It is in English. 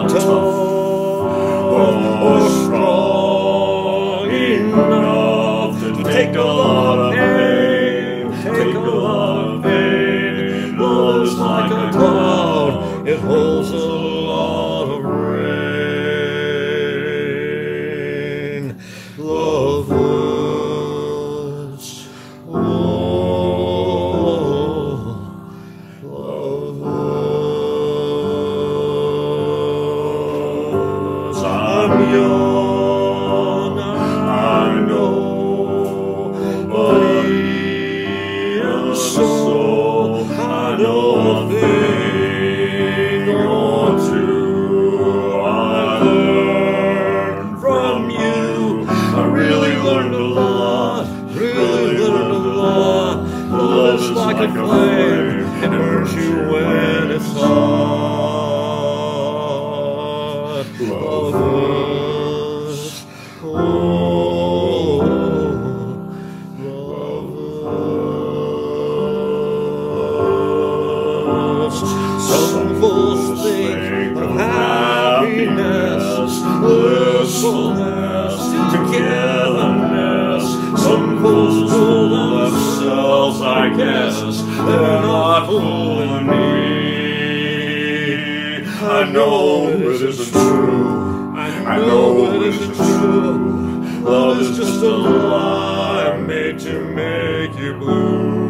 tough or strong enough to take a lot of pain, take a lot of pain. Love's like a cloud, it holds a lot of rain. Love hurts, oh, love hurts. I'm young, I know, but even so, I know a thing or two. I learned from you. I really learned a lot, really learned a lot. Love's like a flame, it burns you when it's hot. Love hurts, oh, love hurts. Some fools think of happiness, blissfulness, togetherness. Some fools fool themselves, I guess. They're not fooling me. I know it isn't true. I know it isn't true. Love is just a lie made to make you blue.